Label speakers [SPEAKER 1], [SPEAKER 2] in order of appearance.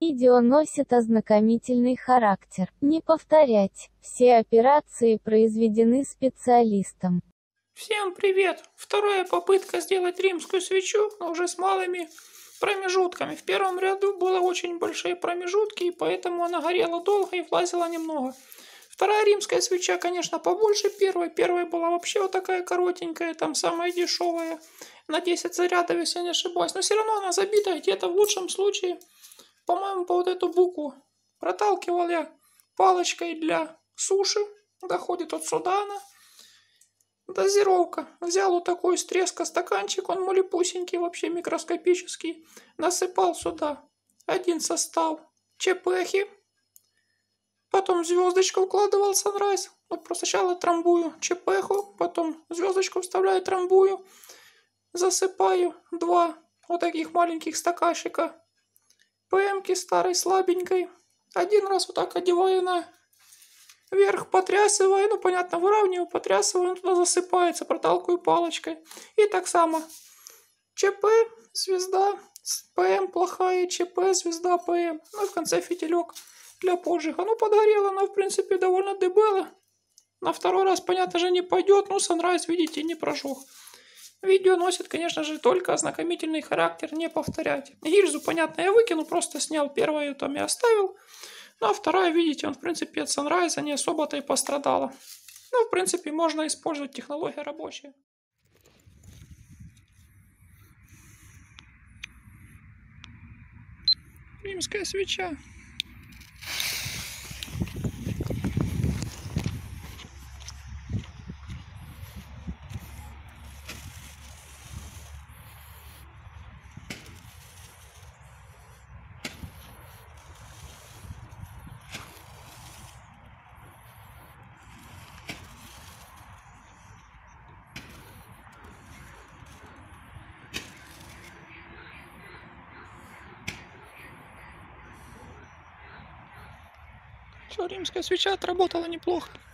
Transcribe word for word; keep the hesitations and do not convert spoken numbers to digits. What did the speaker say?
[SPEAKER 1] Видео носит ознакомительный характер. Не повторять. Все операции произведены специалистом.
[SPEAKER 2] Всем привет! Вторая попытка сделать римскую свечу, но уже с малыми промежутками. В первом ряду было очень большие промежутки, и поэтому она горела долго и влазила немного. Вторая римская свеча, конечно, побольше первой. Первая была вообще вот такая коротенькая, там самая дешевая, на десять зарядов, если я не ошибаюсь. Но все равно она забита где-то в лучшем случае, по-моему, по вот эту букву. Проталкивал я палочкой для суши, доходит вот сюда она. Дозировка. Взял вот такой с треска стаканчик, он малепусенький, вообще микроскопический. Насыпал сюда один состав чепехи. Потом звездочку вкладывал Sunrise. Вот просто сначала трамбую чепеху, потом звездочку вставляю, трамбую. Засыпаю два вот таких маленьких стаканчика ПМки старой слабенькой. Один раз вот так одеваю на вверх, потрясываю, ну понятно, выравниваю, потрясываю, туда засыпается, проталкиваю палочкой. И так само. ЧП, звезда, ПМ плохая, ЧП, звезда, ПМ. Ну и в конце фитилек для поджига. Ну подгорело, но в принципе довольно дебело. На второй раз, понятно же, не пойдет, ну Sunrise, видите, не прожег. Видео носит, конечно же, только ознакомительный характер, не повторять. Гильзу, понятно, я выкину, просто снял первую, там и оставил. Ну а вторая, видите, он в принципе от Sunrise не особо-то и пострадала. Ну, в принципе, можно использовать, технология рабочая. Римская свеча. Все, римская свеча отработала неплохо.